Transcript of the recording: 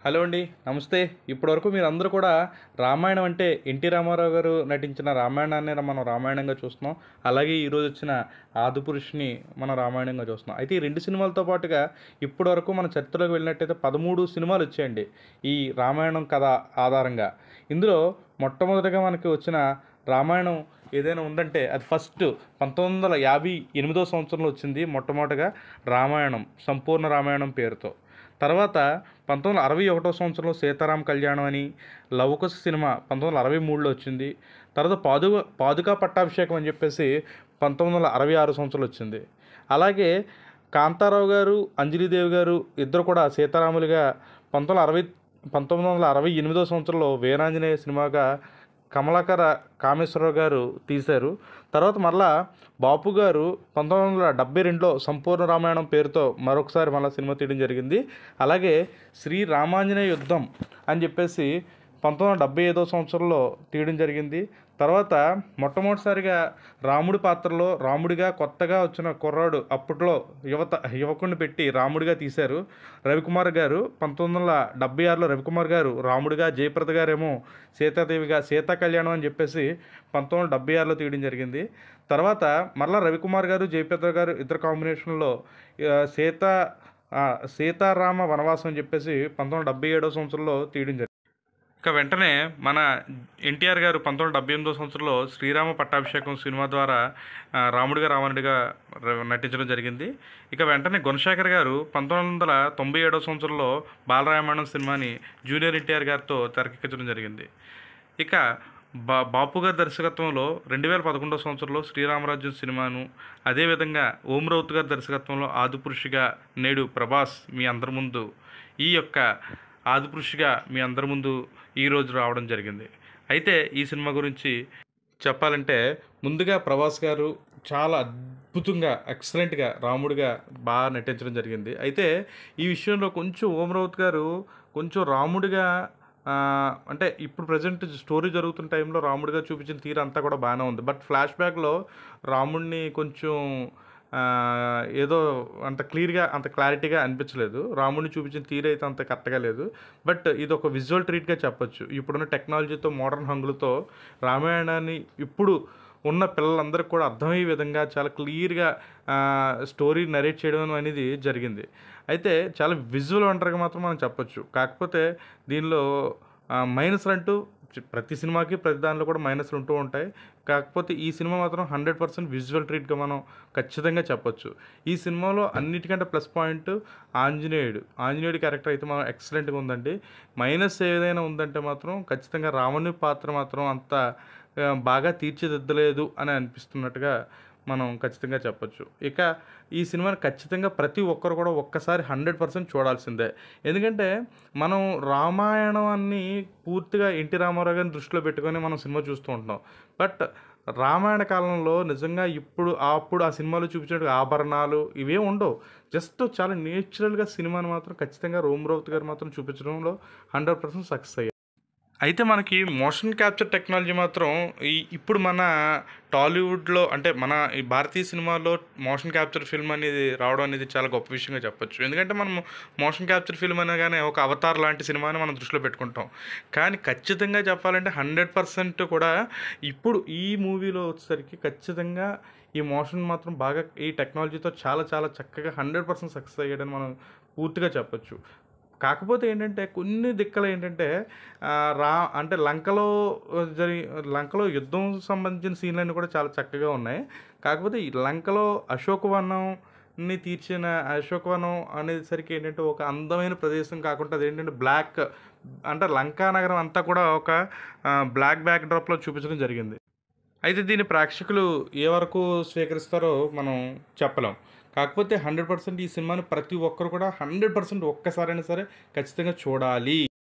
Hello అండి, నమస్తే. ఇప్పటివరకు మీరందరూ కూడా రామాయణం అంటే ఎన్టీ రామారావు గారు నటించిన రామాయణాన్ని మనం రామాయణంగా చూస్తున్నాం. అలాగే ఈరోజు వచ్చిన ఆదిపురుష్ని మనం రామాయణంగా చూస్తున్నాం. అయితే ఈ రెండు సినిమాలతో పాటుగా ఇప్పటివరకు మన చరిత్రలోకి వెళ్ళినట్టయితే 13 సినిమాలు వచ్చాయండి ఈ రామాయణం కథ ఆధారంగా. ఇందులో మొట్టమొదటిగా మనకి వచ్చిన రామాయణం ఏదైనా ఉందంటే అది ఫస్ట్ 1958 సంవత్సరంలో వచ్చింది మొట్టమొదటిగా రామాయణం, సంపూర్ణ రామాయణం పేరుతో. తర్వాత 1961 సంవత్సరంలో సీతారామ కళ్యాణం అని లవకుశ సినిమా 1963లో వచ్చింది. తర్వాత పాదుకా పట్టాభిషేకం అని చెప్పేసి 1966 సంవత్సరంలో వచ్చింది. అలాగే కాంతారావు గారు, అంజలీదేవి గారు ఇద్దరు కూడా సీతారాములుగా 1968 సంవత్సరంలో వీరాంజనేయ సినిమాగా కమలాకర కామేశ్వరరావు గారు తీశారు. తర్వాత మళ్ళా బాపు గారు 1972లో సంపూర్ణ రామాయణం పేరుతో మరొకసారి మళ్ళీ సినిమా తీయడం జరిగింది. అలాగే శ్రీ రామాంజనేయ యుద్ధం అని చెప్పేసి 1975 సంవత్సరంలో తీయడం జరిగింది. తర్వాత మొట్టమొదటిసారిగా రాముడి పాత్రలో రాముడిగా కొత్తగా వచ్చిన కుర్రాడు అప్పట్లో యువకుడిని పెట్టి రాముడిగా తీశారు రవికుమార్ గారు. 1976లో రవికుమార్ గారు రాముడిగా, జయప్రద గారేమో సీతాదేవిగా సీతా కళ్యాణం అని చెప్పేసి 1976లో తీయడం జరిగింది. తర్వాత మళ్ళీ రవికుమార్ గారు, జయప్రద గారు ఇద్దరు కాంబినేషన్లో సీతారామ వనవాసం అని చెప్పేసి 1977 సంవత్సరంలో తీయడం జరిగింది. ఇక వెంటనే మన ఎన్టీఆర్ గారు 1978 సంవత్సరంలో శ్రీరామ పట్టాభిషేకం సినిమా ద్వారా రాముడిగా రావణుడిగా నటించడం జరిగింది. ఇక వెంటనే గుణశేఖర్ గారు 1997 సంవత్సరంలో బాలరామాయణం సినిమాని జూనియర్ ఎన్టీఆర్ గారితో తెరకెక్కించడం జరిగింది. ఇక బాపు గారి దర్శకత్వంలో 2011 సంవత్సరంలో శ్రీరామరాజ్యం సినిమాను, అదేవిధంగా ఓం రౌత్ గారి దర్శకత్వంలో ఆదిపురుషుగా నేడు ప్రభాస్ మీ అందరి ముందు ఈ యొక్క ఆదిపురుషుగా మీ అందరి ముందు ఈరోజు రావడం జరిగింది. అయితే ఈ సినిమా గురించి చెప్పాలంటే ముందుగా ప్రభాస్ గారు చాలా అద్భుతంగా ఎక్సలెంట్గా రాముడిగా బాగా నటించడం జరిగింది. అయితే ఈ విషయంలో కొంచెం ఓం రౌత్ గారు కొంచెం రాముడిగా అంటే ఇప్పుడు ప్రజెంట్ స్టోరీ జరుగుతున్న టైంలో రాముడిగా చూపించిన తీరు అంతా కూడా బాగానే ఉంది. బట్ ఫ్లాష్ బ్యాక్లో రాముడిని కొంచెం ఏదో అంత క్లియర్గా అంత క్లారిటీగా అనిపించలేదు. రాముడిని చూపించిన తీరు అయితే అంత కరెక్ట్గా లేదు. బట్ ఇది ఒక విజువల్ ట్రీట్గా చెప్పొచ్చు. ఇప్పుడున్న టెక్నాలజీతో, మోడర్న్ హంగులతో రామాయణాన్ని ఇప్పుడు ఉన్న పిల్లలందరికీ కూడా అర్థమయ్యే విధంగా చాలా క్లియర్గా స్టోరీ నరేట్ చేయడం అనేది జరిగింది. అయితే చాలా విజువల్ వండర్గా మాత్రం మనం చెప్పొచ్చు. కాకపోతే దీనిలో మైనస్లు అంటూ ప్రతి సినిమాకి ప్రతి దానిలో కూడా మైనస్లు ఉంటూ ఉంటాయి. కాకపోతే ఈ సినిమా మాత్రం 100% విజువల్ ట్రీట్గా మనం ఖచ్చితంగా చెప్పొచ్చు. ఈ సినిమాలో అన్నిటికంటే ప్లస్ పాయింట్ ఆంజనేయుడి క్యారెక్టర్ అయితే మనం ఎక్సలెంట్గా ఉందండి. మైనస్ ఏదైనా ఉందంటే మాత్రం ఖచ్చితంగా రావణుని పాత్ర మాత్రం అంత బాగా తీర్చిదిద్దలేదు అని అనిపిస్తున్నట్టుగా మనం ఖచ్చితంగా చెప్పొచ్చు. ఇక ఈ సినిమాని ఖచ్చితంగా ప్రతి ఒక్కరు కూడా ఒక్కసారి 100% చూడాల్సిందే. ఎందుకంటే మనం రామాయణాన్ని పూర్తిగా ఎన్టీ రామారావు గారిని దృష్టిలో పెట్టుకొని మనం సినిమా చూస్తూ ఉంటాం. బట్ రామాయణ కాలంలో నిజంగా అప్పుడు ఆ సినిమాలో చూపించినట్టు ఆభరణాలు ఇవే ఉండవు. జస్ట్ చాలా నేచురల్గా సినిమాని మాత్రం ఖచ్చితంగా ఓం రౌత్ గారు మాత్రం చూపించడంలో 100% సక్సెస్ అయ్యారు. అయితే మనకి మోషన్ క్యాప్చర్ టెక్నాలజీ మాత్రం ఇప్పుడు మన టాలీవుడ్లో అంటే మన ఈ భారతీయ సినిమాలో మోషన్ క్యాప్చర్ ఫిల్మ్ అనేది రావడం అనేది చాలా గొప్ప విషయంగా చెప్పొచ్చు. ఎందుకంటే మనం మోషన్ క్యాప్చర్ ఫిల్మ్ అనగానే ఒక అవతార్ లాంటి సినిమాని మనం దృష్టిలో పెట్టుకుంటాం. కానీ ఖచ్చితంగా చెప్పాలంటే 100% కూడా ఇప్పుడు ఈ మూవీలో వచ్చేసరికి ఖచ్చితంగా ఈ మోషన్ మాత్రం బాగా ఈ టెక్నాలజీతో చాలా చాలా చక్కగా 100% సక్సెస్ అయ్యాడని మనం పూర్తిగా చెప్పొచ్చు. కాకపోతే ఏంటంటే కొన్ని దిక్కలు ఏంటంటే అంటే లంకలో యుద్ధం సంబంధించిన సీన్లన్నీ కూడా చాలా చక్కగా ఉన్నాయి. కాకపోతే ఈ లంకలో అశోకవనాన్ని తీర్చిన అశోకవనం అనేసరికి ఏంటంటే ఒక అందమైన ప్రదేశం కాకుండా అదేంటంటే బ్లాక్ అంటే లంకా నగరం అంతా కూడా ఒక బ్లాక్ బ్యాక్ డ్రాప్లో చూపించడం జరిగింది. అయితే దీన్ని ప్రేక్షకులు ఏ వరకు స్వీకరిస్తారో మనం చెప్పలేం. కాకపోతే 100% ఈ సినిమాని ప్రతి ఒక్కరు కూడా 100% ఒక్కసారైనా సరే ఖచ్చితంగా చూడాలి.